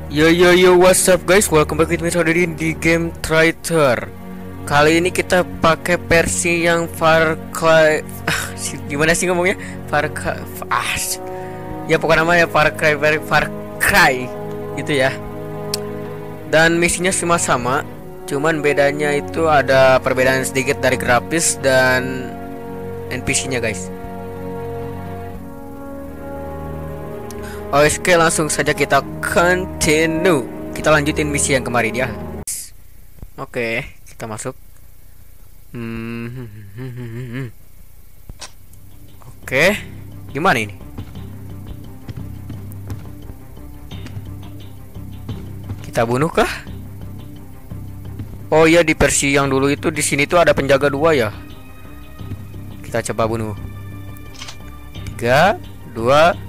Yo yo yo, what's up guys? Welcome back with me Saudari di game Traitor. Kali ini kita pakai versi yang Far Cry. Gimana sih ngomongnya? Far Cry. Ya pokoknya namanya Far Cry, Far Cry gitu ya. Dan misinya semua sama, cuman bedanya itu ada perbedaan sedikit dari grafis dan NPC-nya guys. Oke, langsung saja kita continue. Kita lanjutin misi yang kemarin ya. Oke, kita masuk. Oke, gimana ini? Kita bunuh kah? Oh iya, di versi yang dulu itu di sini tuh ada penjaga dua ya. Kita coba bunuh. 3, 2.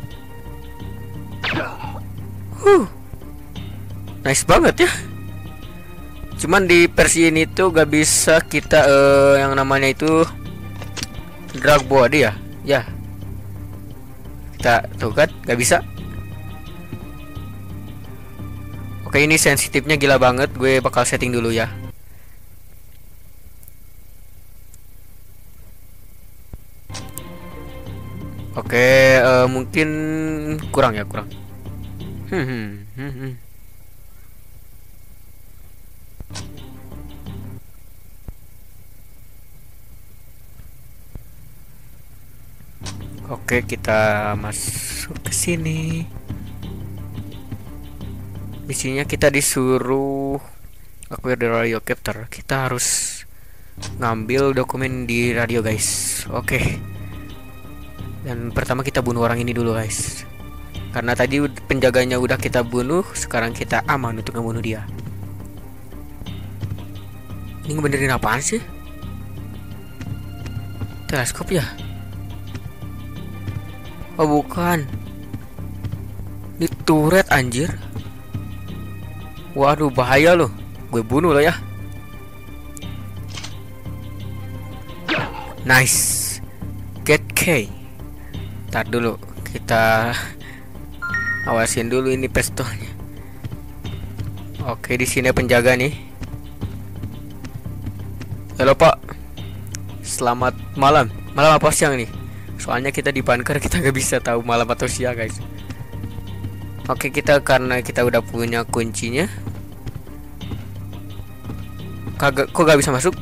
Nice banget ya. Cuman di versi ini tuh gak bisa kita yang namanya itu drag body ya. Ya. Kita tuh kan gak bisa. Oke, ini sensitifnya gila banget. Gue bakal setting dulu ya. Oke, mungkin kurang ya, kurang. Oke, kita masuk ke sini. Misinya kita disuruh acquire the radio capture. Kita harus ngambil dokumen di radio, guys. Oke. Dan pertama kita bunuh orang ini dulu, guys. Karena tadi penjaganya udah kita bunuh, sekarang kita aman untuk membunuh dia. Ini ngebenerin apaan sih? Teleskop ya? Oh bukan. Ini turret anjir. Waduh bahaya loh. Gue bunuh lo ya. Nice. Get K. Ntar dulu kita awasin dulu ini pistolnya. Oke, di sini penjaga nih. Halo Pak. Selamat malam. Malam apa siang nih? Soalnya kita di bunker, kita nggak bisa tahu malam atau siang guys. Oke, kita karena kita udah punya kuncinya. Kok gak bisa masuk?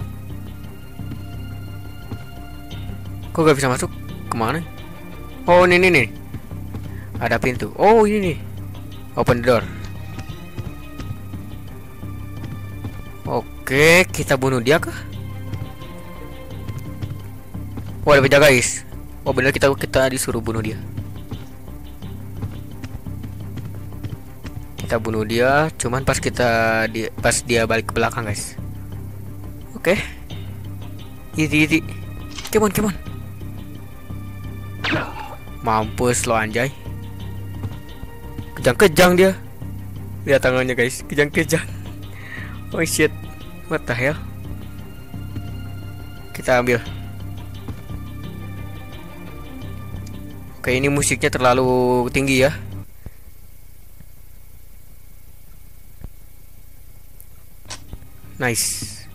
Kok gak bisa masuk? Kemana? Oh ini nih. Ada pintu. Oh ini nih. Open the door. Oke, kita bunuh dia kah? Oh ada penjaga guys. Oh bener, kita disuruh bunuh dia. Kita bunuh dia. Cuman pas dia balik ke belakang guys. Oke. Iti. Come on. Mampus lo anjay. Kejang dia. Lihat tangannya guys, kejang. Oh shit. What the hell? Kita ambil. Oke, ini musiknya terlalu tinggi ya. Nice.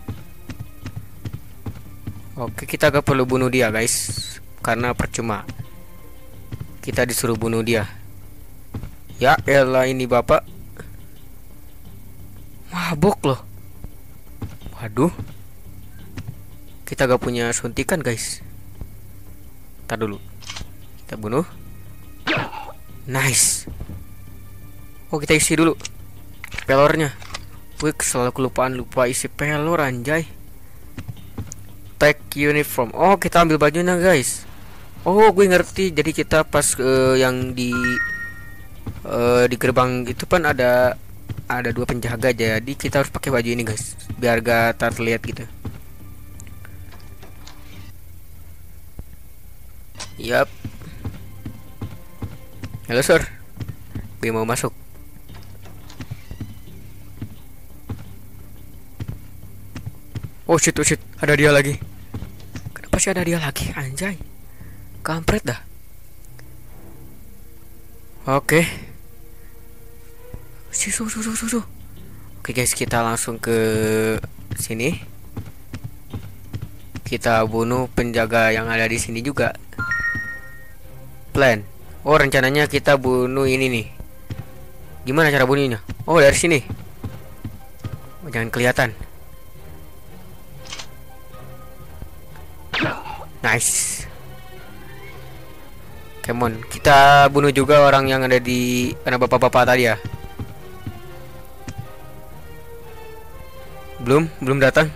Oke, kita gak perlu bunuh dia guys, karena percuma. Kita disuruh bunuh dia. Ya elah, ini bapak mabok loh. Waduh. Kita gak punya suntikan guys. Ntar dulu. Kita bunuh. Nice. Oh kita isi dulu pelornya. Gue selalu kelupaan isi pelor anjay. Take uniform. Oh kita ambil bajunya guys. Oh gue ngerti. Jadi kita pas yang di gerbang itu kan ada dua penjaga, jadi kita harus pakai baju ini guys biar gak terlihat gitu. Yap. Halo sir, gue mau masuk. Oh shit, ada dia lagi. Kenapa sih ada dia lagi anjay? Kampret dah. Oke. Susu. Oke guys, kita langsung ke sini. Kita bunuh penjaga yang ada di sini juga. Plan. Oh, rencananya kita bunuh ini nih. Gimana cara bunuhnya? Oh, dari sini. Oh, jangan kelihatan. Nice. Come on, kita bunuh juga orang yang ada di karena bapak-bapak tadi ya. Belum datang.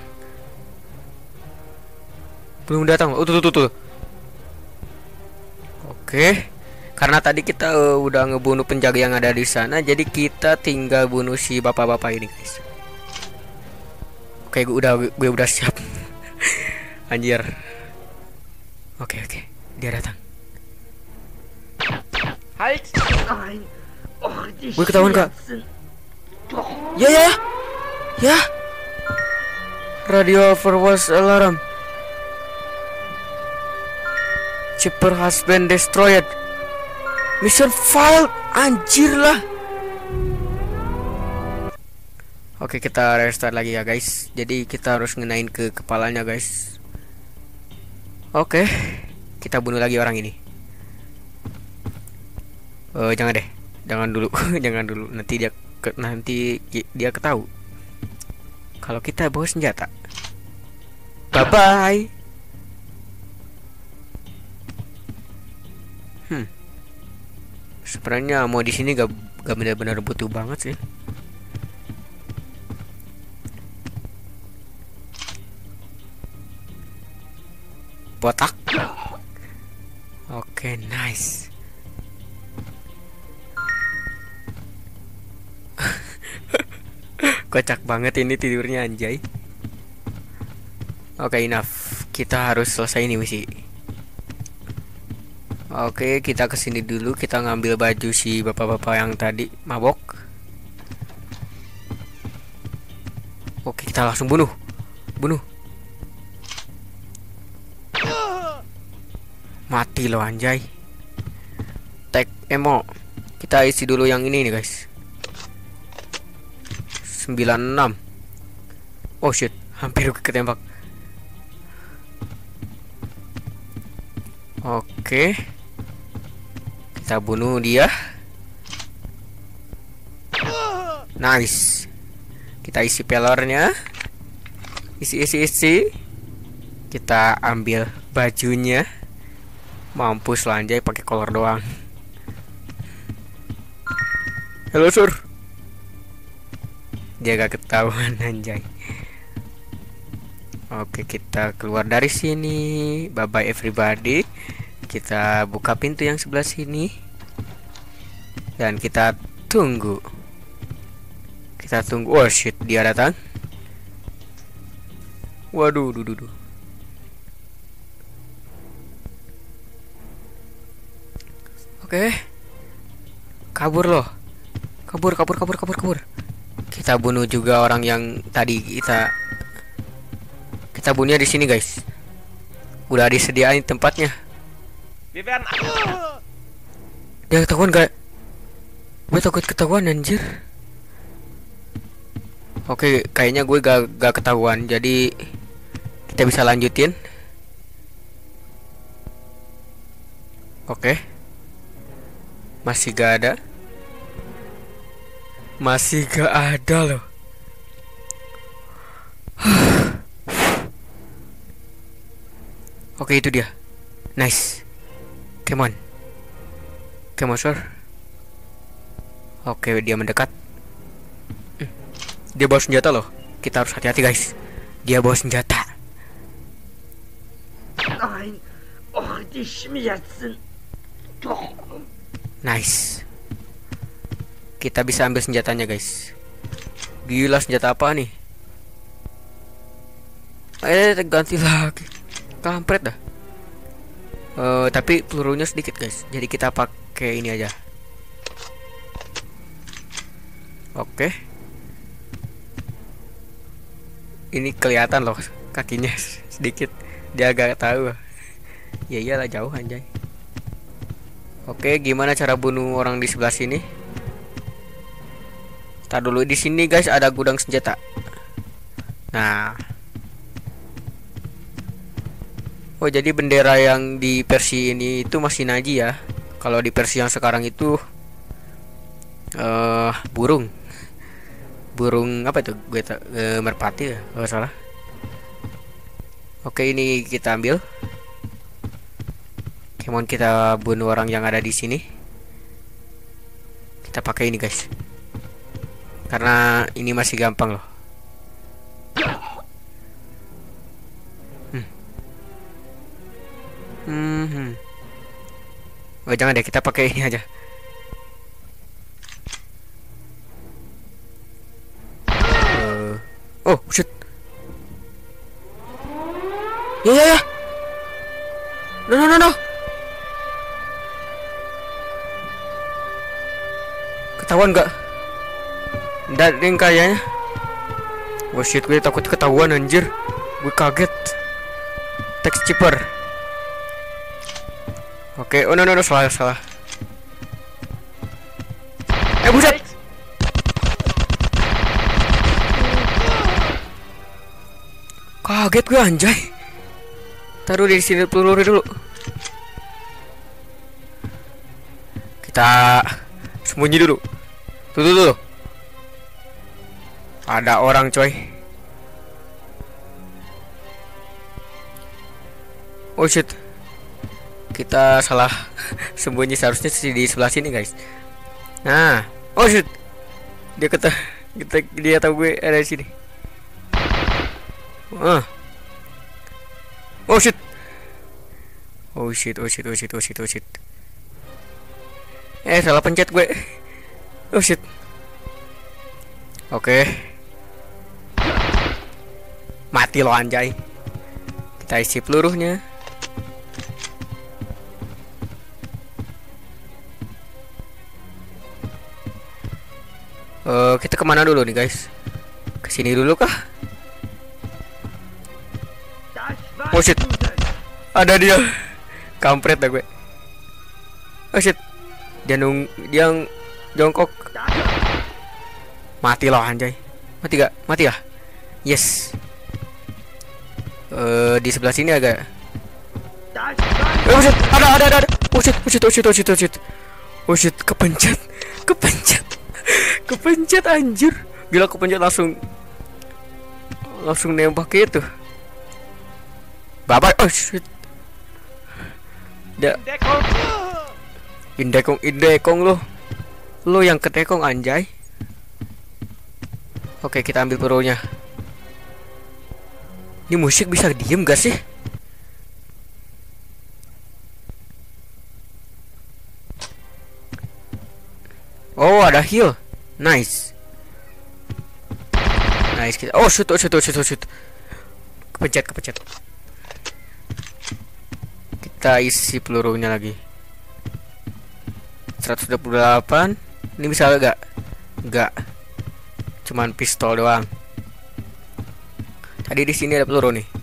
Oh, tuh. Oke. Karena tadi kita udah ngebunuh penjaga yang ada di sana, jadi kita tinggal bunuh si bapak-bapak ini, guys. Oke, gue udah siap. Anjir. Oke. Dia datang. Gue ketahuan, Kak. Ya. Radio overwatch alarm. Chipper has been destroyed. Mission failed. Anjir lah. Oke, kita restart lagi ya guys. Jadi kita harus ngenain ke kepalanya guys. Oke, kita bunuh lagi orang ini. Jangan deh. Jangan dulu. Jangan dulu. Nanti dia ketahu kalau kita bawa senjata. Bye bye. Sebenarnya mau di sini gak benar-benar butuh banget sih. Botak. Oke, nice. Kocak banget ini tidurnya anjay. Oke, enough. Kita harus selesai ini misi. Oke, kita kesini dulu. Kita ngambil baju si bapak-bapak yang tadi mabok. Oke, kita langsung bunuh. Mati loh anjay. Tag emo. Kita isi dulu yang ini nih guys. 96. Oh shit, hampir ketembak. Oke, kita bunuh dia. Nice. Kita isi pelornya. Isi. Kita ambil bajunya. Mampus lah anjay, pakai kolor doang. Halo sur. Dia gak ketahuan anjay. Oke, kita keluar dari sini. Bye bye everybody. Kita buka pintu yang sebelah sini. Dan kita tunggu. Oh shit, dia datang. Waduh, Oke. Kabur loh. Kabur. Kita bunuh juga orang yang tadi kita bunuhnya di sini, guys. Udah disediain tempatnya. Dia ketahuan gak? Gue takut ketahuan anjir. Oke, kayaknya gue gak ketahuan. Jadi kita bisa lanjutin. Oke. Masih gak ada loh. Oke, itu dia. Nice. Come on sir. Oke, dia mendekat. Dia bawa senjata loh. Kita harus hati-hati guys. Dia bawa senjata. Nice. Kita bisa ambil senjatanya guys. Gila, senjata apa nih? Ganti lagi. Kampret dah. Tapi pelurunya sedikit guys. Jadi kita pakai ini aja. Oke. Ini kelihatan loh kakinya sedikit. Dia agak tahu. Ya iyalah, jauh anjay. Oke, gimana cara bunuh orang di sebelah sini? Tar dulu, di sini guys ada gudang senjata. Nah. Oh, jadi bendera yang di versi ini itu masih Naji ya. Kalau di versi yang sekarang itu burung. Burung apa itu? Merpati ya, kalau salah. Oke, ini kita ambil. Kemon kita bunuh orang yang ada di sini. Kita pakai ini guys. Karena ini masih gampang loh. Oh, jangan deh, kita pakai ini aja. Oh, shoot. Ya. No. Ketahuan nggak? Nggak ding kayaknya. Oh shit, gue takut ketahuan anjir. Gue kaget. Text chipper. Oke, oh no, salah. Buset. Kaget gue anjay. Taruh di sini peluru dulu. Kita sembunyi dulu. Tuh. Ada orang coy. Oh shit. Kita salah sembunyi, seharusnya di sebelah sini guys. Nah, oh shit. Dia tahu gue ada di sini. Oh shit. Salah pencet gue. Oh shit. Oke. Mati lo anjay. Kita isi pelurunya. Kita kemana dulu nih guys? Kesini dulu kah? Oh shit. Ada dia. Kampret dah gue. Oh shit. Dia jongkok. Mati loh anjay. Mati gak? Mati ya? Yes. Di sebelah sini agak. Oh shit. Ada. Oh shit. Oh shit. Kepencet anjir. Gila, kepencet langsung nembak itu. Babat. Oh shit. Indekong lo yang ketekong anjay. Oke, kita ambil pelurunya. Ini musik bisa diem gak sih? Oh, ada heal. Nice. Kita. Oh shoot. Kepencet. Kita isi pelurunya lagi. 128. Ini bisa gak? Enggak. Cuman pistol doang. Tadi di sini ada peluru nih.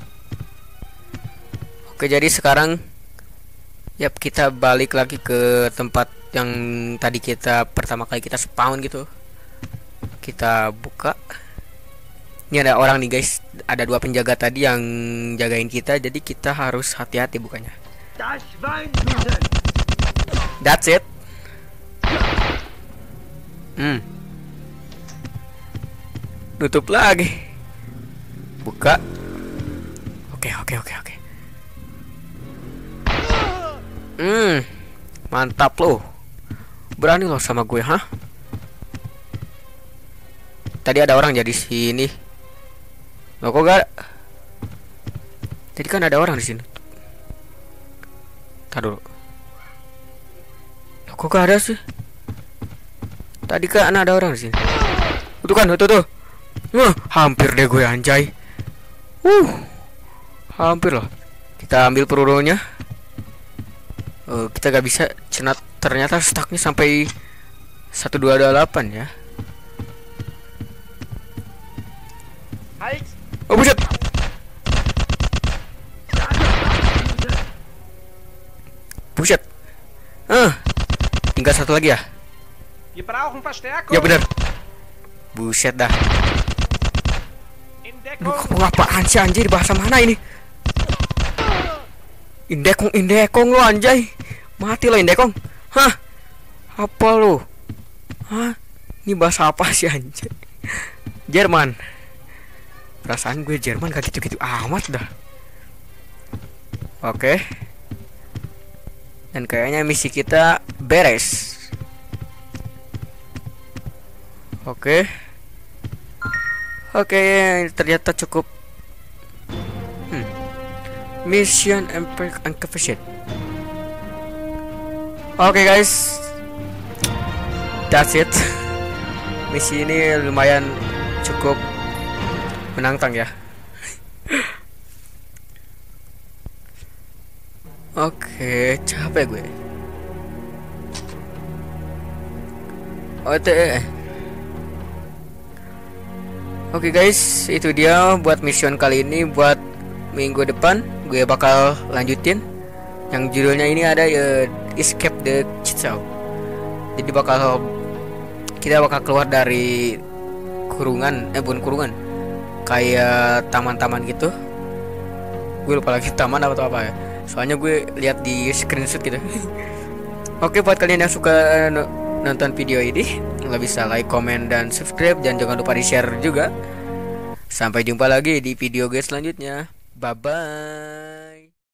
Oke, jadi sekarang kita balik lagi ke tempat yang tadi pertama kali kita spawn gitu. Kita buka. Ini ada orang nih guys. Ada 2 penjaga tadi yang jagain kita. Jadi kita harus hati-hati bukanya. That's it. Tutup lagi. Buka. Oke. Mantap loh. Berani loh sama gue, hah? Tadi ada orang jadi sini. Loh, kok gak? Tadi kan ada orang di sini. Tar dulu. Loh, kok gak ada sih? Tadi kan ada orang di sini. Tuh kan, tuh. Hampir deh gue anjay. Hampir loh. Kita ambil pelurunya. Kita gak bisa cenat. Ternyata stucknya sampai 1228 ya. Oh buset. Tinggal 1 lagi ya. Ya benar. Buset dah. Duh, kamu apaan sih anjir, bahasa mana ini? Indekong lo anjay. Mati lo Indekong. Hah? Apa lo? Hah? Ini bahasa apa sih anjay? Jerman. Perasaan gue Jerman gak gitu-gitu amat dah. Oke. Dan kayaknya misi kita beres. Oke. Oke, ternyata cukup. Mission uncompleted. Oke guys, that's it. Misi ini lumayan cukup menantang ya. Oke, capek gue. Oke guys, itu dia buat mission kali ini. Buat minggu depan gue bakal lanjutin yang judulnya ini ada Escape the Chitsaw. Jadi kita bakal keluar dari kurungan, bukan kurungan, kayak taman-taman gitu. Gue lupa lagi taman atau apa ya. Soalnya gue lihat di screenshot gitu. Oke, buat kalian yang suka nonton video ini, lo bisa like, comment, dan subscribe. Dan jangan lupa di share juga. Sampai jumpa lagi di video gue selanjutnya. Bye bye.